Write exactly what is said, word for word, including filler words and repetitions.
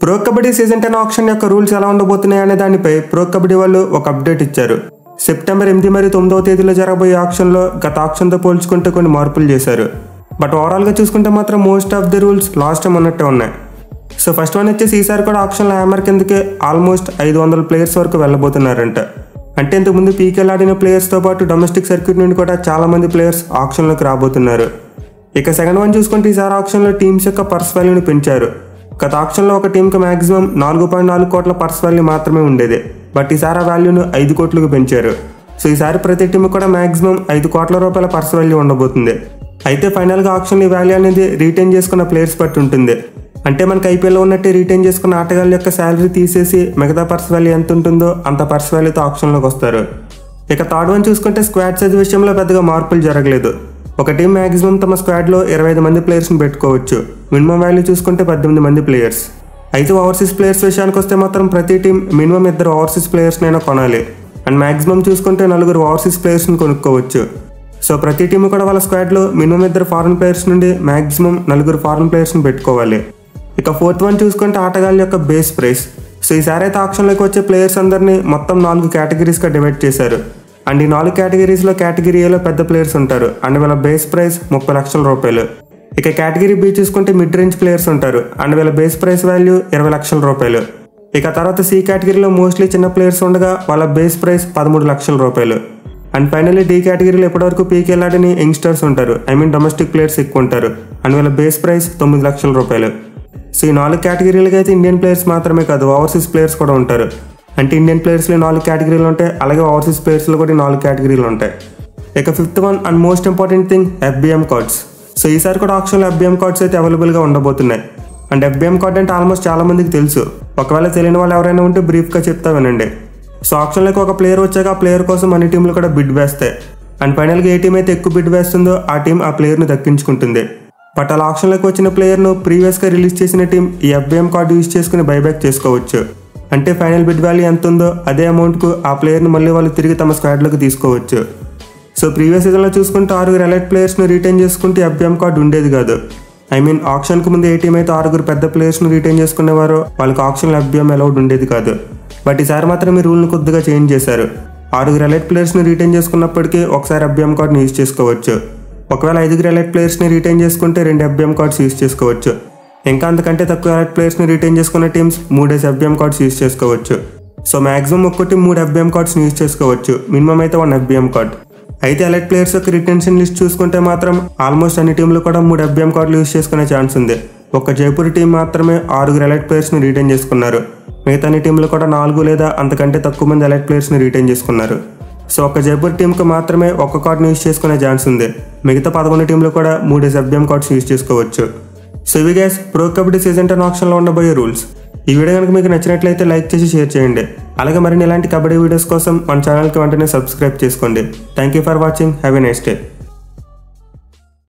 Pro kabaddi season ten auction యొక్క rules ఎలా ఉండబోతున్నాయి అనే దానిపై ప్రో కబడ్డీ వాళ్ళు ఒక అప్డేట్ ఇచ్చారు. సెప్టెంబర్ ఎనిమిది మరియు తొమ్మిదవ తేదీలో జరగబోయే ఆక్షన్లో గత ఆక్షన్తో పోల్చుకుంటే కొన్ని మార్పులు చేశారు. బట్ ఓవరాల్గా చూసుకుంటే మాత్రం most of the rules last time ఉన్నట్టే ఉన్నాయి. సో ఫస్ట్ వన్ వచ్చేసి ఈసారి కూడా ఆక్షన్లో హ్యామర్ కిందకే ఆల్మోస్ట్ ఐదు వందల ప్లేయర్స్ వరకు వెళ్ళబోతున్నారంట. అంటే ఇంతకుముందు పీకేల్ ఆడిన ప్లేయర్స్తో పాటు డొమెస్టిక్ సర్క్యూట్ నుండి కూడా చాలా మంది ప్లేయర్స్ ఆక్షన్లోకి రాబోతున్నారు. ఇక సెకండ్ వన్ చూసుకుంటే ఈసారి ఆక్షన్లో టీమ్స్ యొక్క పర్స్ వాల్యూని పెంచారు. గత ఆక్షన్లో ఒక టీంకి మాక్సిమం నాలుగు పాయింట్ నాలుగు కోట్ల పర్స్ వాల్యూ మాత్రమే ఉండేది. బట్ ఈసారి ఆ వాల్యూను ఐదు కోట్లకు పెంచారు. సో ఈసారి ప్రతి టీం కూడా మాక్సిమం ఐదు కోట్ల రూపాయల పర్స్ వాల్యూ ఉండబోతుంది. అయితే ఫైనల్గా ఆక్షన్లో ఈ వాల్యూ అనేది రీటైన్ చేసుకున్న ప్లేయర్స్ బట్టి ఉంటుంది. అంటే మనకి ఐపీఎల్లో ఉన్నట్టు రీటైన్ చేసుకున్న ఆటగాళ్ళ యొక్క శాలరీ తీసేసి మిగతా పర్స్ వాల్యూ ఎంత ఉంటుందో అంత పర్స్ వాల్యూతో ఆక్షన్లోకి వస్తారు. ఇక థర్డ్ వన్ చూసుకుంటే స్క్వాడ్ సైజ్ విషయంలో పెద్దగా మార్పులు జరగలేదు. ఒక టీం మాక్సిమం తమ స్క్వాడ్లో ఇరవై ఐదు మంది ప్లేయర్స్ని పెట్టుకోవచ్చు. మినిమం వాల్యూ చూసుకుంటే పద్దెనిమిది మంది ప్లేయర్స్. అయితే ఓవర్సీస్ ప్లేయర్స్ విషయానికి వస్తే మాత్రం ప్రతి టీం మినిమం ఇద్దరు ఓవర్సీస్ ప్లేయర్స్నైనా కొనాలి. అండ్ మాక్సిమం చూసుకుంటే నలుగురు ఓవర్సీస్ ప్లేయర్స్ని కొనుక్కోవచ్చు. సో ప్రతి టీం కూడా వాళ్ళ స్క్వాడ్లో మినిమం ఇద్దరు ఫారెన్ ప్లేయర్స్ నుండి మాక్సిమం నలుగురు ఫారెన్ ప్లేయర్స్ని పెట్టుకోవాలి. ఇక ఫోర్త్ వన్ చూసుకుంటే ఆటగాళ్ళ యొక్క బేస్ ప్రైస్. సో ఈసారి అయితే ఆక్షన్లోకి వచ్చే ప్లేయర్స్ అందరినీ మొత్తం నాలుగు కేటగిరీస్గా డివైడ్ చేశారు. అండ్ ఈ నాలుగు కేటగిరీస్లో కేటగిరీ ఏలో పెద్ద ప్లేయర్స్ ఉంటారు. అండ్ వీళ్ళ బేస్ ప్రైస్ ముప్పై లక్షల రూపాయలు. ఇక కేటగిరీ బి చూసుకుంటే మిడ్ రేంజ్ ప్లేయర్స్ ఉంటారు. అండ్ వీళ్ళ బేస్ ప్రైస్ వాల్యూ ఇరవై లక్షల రూపాయలు. ఇక తర్వాత సి కేటగిరీలో మోస్ట్లీ చిన్న ప్లేయర్స్ ఉండగా వాళ్ళ బేస్ ప్రైస్ పదమూడు లక్షల రూపాయలు. అండ్ ఫైనల్లీ డి కేటగిరీలో ఇప్పటివరకు పీకేల్ ఆడని యంగ్స్టర్స్ ఉంటారు. ఐ మీన్ డొమెస్టిక్ ప్లేయర్స్ ఎక్కువ ఉంటారు. అండ్ వీళ్ళ బేస్ ప్రైస్ తొమ్మిది లక్షల రూపాయలు. సో ఈ నాలుగు కేటగిరీలకి అయితే ఇండియన్ ప్లేయర్స్ మాత్రమే కాదు, ఓవర్సీస్ ప్లేయర్స్ కూడా ఉంటారు. అంటే ఇండియన్ ప్లేయర్స్లో నాలుగు కేటగిరీలు ఉంటాయి, అలాగే ఓవర్సీస్ ప్లేయర్స్లో కూడా నాలుగు కేటగిరీలు ఉంటాయి. ఇక fifth one and most important thing FBM cards. So ఈసారి కూడా ఆక్షన్లో ఎఫ్బిఎం కార్డ్స్ అయితే అవైలబుల్గా ఉండబోతున్నాయి. అండ్ ఎఫ్బిఎం కార్డ్ అంటే ఆల్మోస్ట్ చాలా మందికి తెలుసు. ఒకవేళ తెలియని వాళ్ళు ఎవరైనా ఉంటే బ్రీఫ్గా చెప్తా వినండి. సో ఆక్షన్లోకి ఒక ప్లేయర్ వచ్చాక ఆ ప్లేయర్ కోసం అన్ని టీంలు కూడా బిడ్ వేస్తాయి. అండ్ ఫైనల్గా ఏ టీం అయితే ఎక్కువ బిడ్ వేస్తుందో ఆ టీం ఆ ప్లేయర్ను దక్కించుకుంటుంది. బట్ అలా ఆక్షన్లోకి వచ్చిన ప్లేయర్ను ప్రీవియస్గా రిలీజ్ చేసిన టీం ఈ ఎఫ్బిఎం కార్డు యూజ్ చేసుకుని బైబ్యాక్ చేసుకోవచ్చు. అంటే ఫైనల్ బిడ్ వాల్యూ ఎంత ఉందో అదే అమౌంట్కు ఆ ప్లేయర్ని మళ్ళీ వాళ్ళు తిరిగి తమ స్క్వాడ్లోకి తీసుకోవచ్చు. సో ప్రీవియస్ సీజన్లో చూసుకుంటే ఆరుగురు ఎలైట్ ప్లేయర్స్ను రిటైన్ చేసుకుంటే ఎఫ్బిఎం కార్డు ఉండేది కాదు. ఐ మీన్ ఆక్షన్కు ముందు ఏ టీం అయితే ఆరుగురు పెద్ద ప్లేయర్స్ను రిటైన్ చేసుకునేవారో వాళ్ళకి ఆక్షన్లో ఎఫ్బిఎం అలౌడ్ ఉండేది కాదు. బట్ ఈసారి మాత్రం ఈ రూల్ని కొద్దిగా చేంజ్ చేశారు. ఆరుగురు ఎలైట్ ప్లేయర్స్ని రిటైన్ చేసుకున్నప్పటికీ ఒకసారి ఎఫ్బిఎం కార్డుని యూజ్ చేసుకోవచ్చు. ఒకవేళ ఐదుగురు ఎలైట్ ప్లేయర్స్ని రిటైన్ చేసుకుంటే రెండు ఎఫ్బిఎం కార్డ్స్ యూజ్ చేసుకోవచ్చు. ఇంకా అంతకంటే తక్కువ ఎలైట్ ప్లేయర్స్ని రిటైన్ చేసుకున్న టీమ్స్ మూడేసి ఎఫ్బిఎం కార్డ్స్ యూజ్ చేసుకోవచ్చు. సో మాక్సిమం ఒక్కటి మూడు ఎఫ్బిఎం కార్డ్స్ని యూజ్ చేసుకోవచ్చు. మినిమం అయితే వన్ ఎఫ్బిఎం కార్డ్. అయితే ఎలైట్ ప్లేయర్స్ యొక్క రిటెన్షన్ లిస్ట్ చూసుకుంటే మాత్రం ఆల్మోస్ట్ అన్ని టీంలు కూడా మూడు ఎఫ్బిఎం కార్డులు యూజ్ చేసుకునే ఛాన్స్ ఉంది. ఒక జైపూర్ టీం మాత్రమే ఆరుగురు ఎలైట్ ప్లేయర్స్ని రిటైన్ చేసుకున్నారు. మిగతా అన్ని టీంలు కూడా నాలుగు లేదా అంతకంటే తక్కువ మంది ఎలైట్ ప్లేయర్స్ని రిటైన్ చేసుకున్నారు. సో ఒక జైపూర్ టీంకి మాత్రమే ఒక్క కార్డుని యూజ్ చేసుకునే ఛాన్స్ ఉంది. మిగతా పదకొండు టీంలు కూడా మూడేసి ఎఫ్బిఎం కార్డ్స్ యూజ్ చేసుకోవచ్చు. సో ఇవి guys pro kabaddi season ten ఆక్షన్లో ఉండబోయే రూల్స్. ఈ వీడియో కనుక మీకు నచ్చినట్లయితే లైక్ చేసి షేర్ చేయండి. అలాగే మరిన్ని ఇలాంటి కబడ్డీ వీడియోస్ కోసం మన ఛానల్కి వెంటనే సబ్స్క్రైబ్ చేసుకోండి. Thank you for watching. Have a nice day.